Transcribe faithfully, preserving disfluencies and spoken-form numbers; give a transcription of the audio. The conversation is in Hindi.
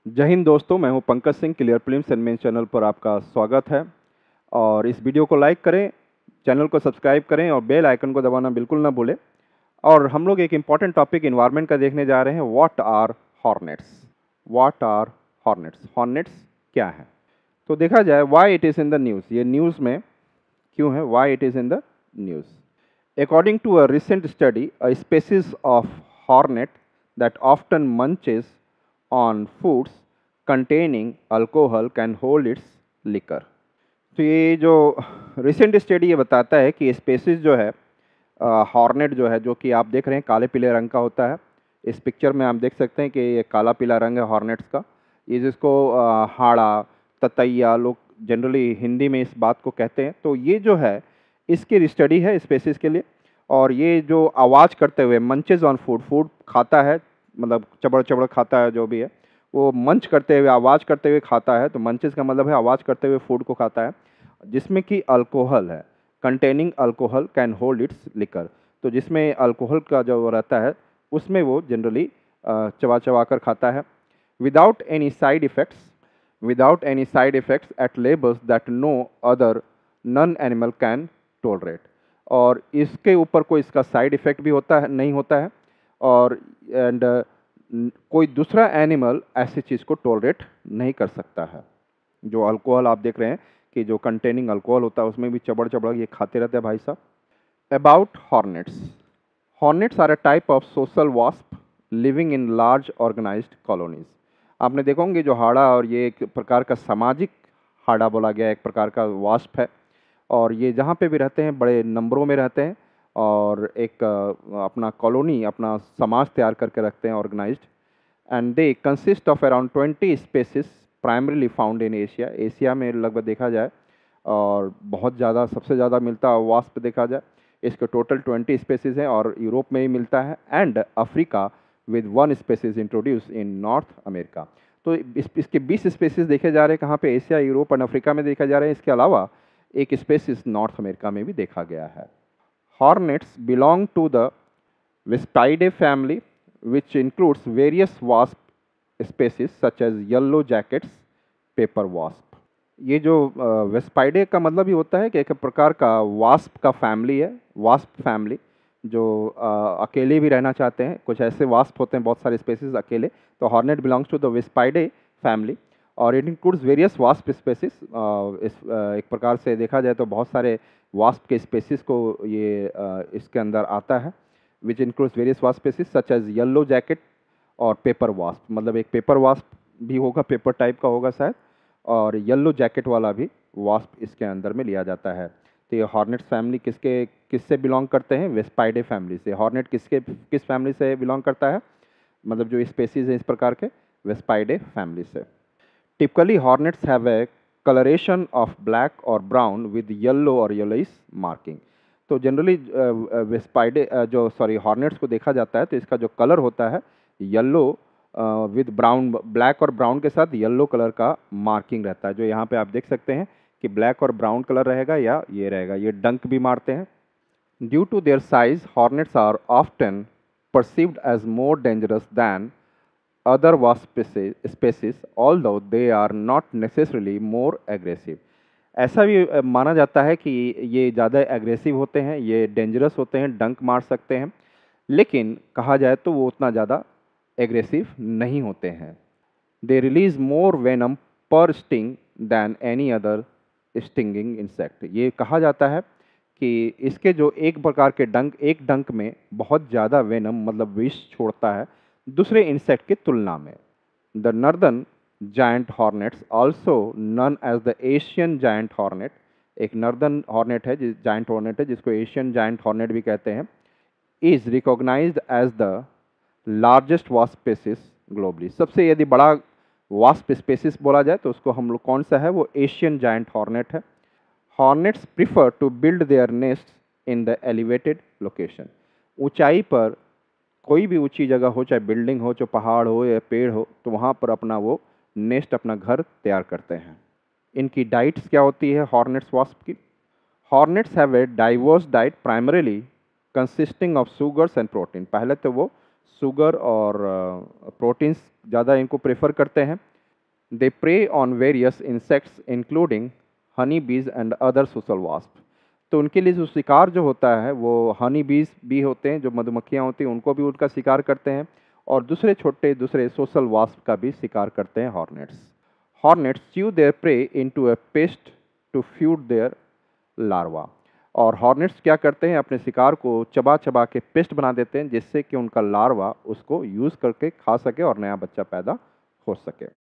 जय हिंद दोस्तों, मैं हूं Pankaj Singh. Clear films and main channel पर आपका स्वागत है। और इस वीडियो को लाइक करें, चैनल को सब्सक्राइब करें और बेल आइकन को दबाना बिल्कुल ना भूलें। और हम लोग एक इम्पॉर्टेंट टॉपिक इन्वायरमेंट का देखने जा रहे हैं। What are hornets? What are hornets? Hornets क्या है? तो देखा जाए, why it is in the news. ये न्यूज़ में क्यों है? Why it is in the news? According to a recent study, a species of hornet that often munches on foods containing alcohol can hold its liquor। तो ये जो रिसेंट स्टडी ये बताता है कि स्पेसीज जो है हॉर्नेट जो है, जो कि आप देख रहे हैं काले पीले रंग का होता है। इस पिक्चर में आप देख सकते हैं कि ये काला पीला रंग है हॉर्नेट्स का। ये जिसको अ, हाड़ा, ततैया लोग जनरली हिंदी में इस बात को कहते हैं। तो ये जो है इसकी स्टडी है स्पेसीज के लिए। और ये जो आवाज़ करते हुए मंचेज ऑन फूड, फूड खाता है, मतलब चबड़ चबड़ खाता है, जो भी है वो मंच करते हुए, आवाज़ करते हुए खाता है। तो मंचेज का मतलब है आवाज़ करते हुए फूड को खाता है, जिसमें कि अल्कोहल है। Containing alcohol can hold its liquor. तो जिसमें अल्कोहल का जो रहता है उसमें वो जनरली चबा चबा कर खाता है। Without any side effects without any side effects at levels that no other non animal can tolerate. और इसके ऊपर कोई इसका साइड इफ़ेक्ट भी होता है नहीं होता है। और एंड कोई दूसरा एनिमल ऐसी चीज़ को टोलरेट नहीं कर सकता है। जो अल्कोहल आप देख रहे हैं कि जो कंटेनिंग अल्कोहल होता है उसमें भी चबड़ चबड़ ये खाते रहते हैं भाई साहब। About hornets. Hornets are a type of social wasp living in large organized colonies. आपने देखा होंगे जो हाड़ा, और ये एक प्रकार का सामाजिक हाड़ा बोला गया, एक प्रकार का वास्प है। और ये जहाँ पे भी रहते हैं बड़े नंबरों में रहते हैं और एक अ, अपना कॉलोनी, अपना समाज तैयार करके रखते हैं organized. And they consist of around twenty species primarily found in Asia. Asia में लगभग देखा जाए और बहुत ज़्यादा, सबसे ज़्यादा मिलता है वास्प देखा जाए। इसके टोटल ट्वेंटी स्पेसिस हैं और यूरोप में ही मिलता है, and Africa with one species introduce in North America. तो इस, इसके बीस स्पेसिस देखे जा रहे हैं कहाँ पे? एशिया, यूरोप और अफ्रीका में देखा जा रहे हैं। इसके अलावा एक स्पेसिस नॉर्थ अमेरिका में भी देखा गया है। Hornets belong to the Vespidae family, which includes various wasp species such as yellow jackets, paper wasp। ये जो वेस्पाइडे का मतलब ही होता है कि एक प्रकार का वास्प का फैमिली है। वास्प फैमिली जो uh, अकेले भी रहना चाहते हैं। कुछ ऐसे वास्प होते हैं, बहुत सारे स्पेसीज अकेले। तो hornet belongs to the Vespidae family और it includes various wasp species. इस uh, एक प्रकार से देखा जाए तो बहुत सारे वास्प के स्पेसीज को ये uh, इसके अंदर आता है, which includes various wasp species such as yellow jacket और पेपर वास्प। मतलब एक पेपर वास्प भी होगा, पेपर टाइप का होगा शायद, और येलो जैकेट वाला भी वास्प इसके अंदर में लिया जाता है। तो ये हॉर्नेट्स फैमिली किसके किससे बिलोंग करते हैं? वेस्पाइडे फैमिली से। हॉर्नेट किसके किस फैमिली से बिलोंग करता है? मतलब जो स्पेसीज हैं इस प्रकार के, वेस्पाइडे फैमिली से। Typically hornets have a coloration of black or brown with yellow or yellowish marking। तो जनरली वेस्पाइडे जो सॉरी हॉर्नेट्स को देखा जाता है तो इसका जो कलर होता है येलो विद ब्राउन, ब्लैक और ब्राउन के साथ येलो कलर का मार्किंग रहता है। जो यहाँ पे आप देख सकते हैं कि ब्लैक और ब्राउन कलर रहेगा या ये रहेगा। ये डंक भी मारते हैं। Due to their size, hornets are often perceived as more dangerous than other wasp species, although they are not necessarily more aggressive। ऐसा भी अ, माना जाता है कि ये ज़्यादा एग्रेसिव होते हैं, ये डेंजरस होते हैं, डंक मार सकते हैं, लेकिन कहा जाए तो वो उतना ज़्यादा एग्रेसिव नहीं होते हैं। They release more venom per sting than any other stinging insect. ये कहा जाता है कि इसके जो एक प्रकार के डंक, एक डंक में बहुत ज़्यादा वेनम मतलब विष छोड़ता है दूसरे इंसेक्ट की तुलना में। The northern giant hornets, also known as the Asian giant hornet. एक नर्दर्न हॉर्नेट है, जिस जायंट हॉर्नेट है जिसको एशियन जायंट हॉर्नेट भी कहते हैं, is recognized as the largest wasp species globally. सबसे यदि बड़ा वास्प स्पेसिस बोला जाए तो उसको हम लोग कौन सा है? वो एशियन जायंट हॉर्नेट है। Hornets prefer to build their nest in the elevated location. ऊंचाई पर कोई भी ऊंची जगह हो, चाहे बिल्डिंग हो, चाहे पहाड़ हो या पेड़ हो, तो वहाँ पर अपना वो नेस्ट, अपना घर तैयार करते हैं। इनकी डाइट्स क्या होती है हॉर्नेट्स वास्प की? Hornets have a diverse diet primarily consisting of sugars and protein. पहले तो वो शुगर और प्रोटीन्स ज़्यादा इनको प्रेफर करते हैं। They prey on various insects including honey bees and other social wasp. तो उनके लिए जो शिकार जो होता है वो हनी बीज भी होते हैं, जो मधुमक्खियाँ होती हैं उनको भी उनका शिकार करते हैं, और दूसरे छोटे दूसरे सोशल वास्प का भी शिकार करते हैं hornets. Hornets chew their prey into a paste to feed their larva. और हॉर्नेट्स क्या करते हैं, अपने शिकार को चबा चबा के पेस्ट बना देते हैं, जिससे कि उनका लार्वा उसको यूज़ करके खा सके और नया बच्चा पैदा हो सके।